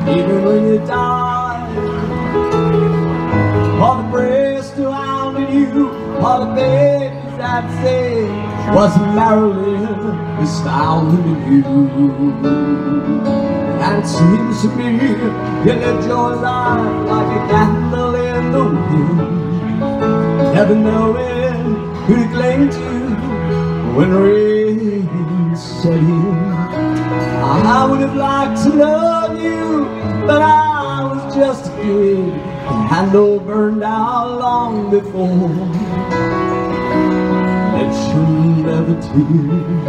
even when you died. All the press surrounding you, all the babies that say, wasn't Marilyn astounding you? And it seems to me you lived your life like a candle in the wind, never knowing who to cling to when rain set in. I would have liked to love you, but I was just a kid, and handle burned out long before that should ever did.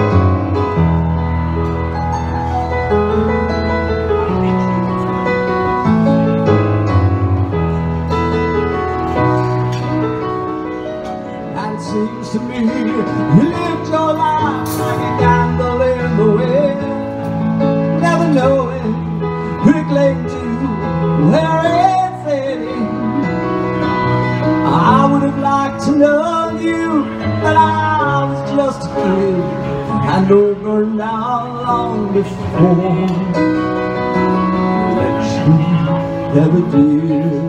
Seems to me you lived your life like a candle in the wind, never knowing who to cling to, where it's heading. I would have liked to know you, but I was just a kid, and burned out long before that you ever did.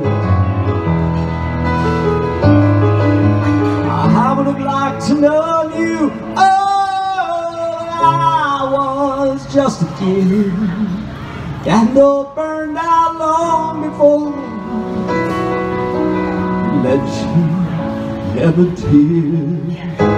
To know you, oh, I was just a kid, candle burned out long before that you never did.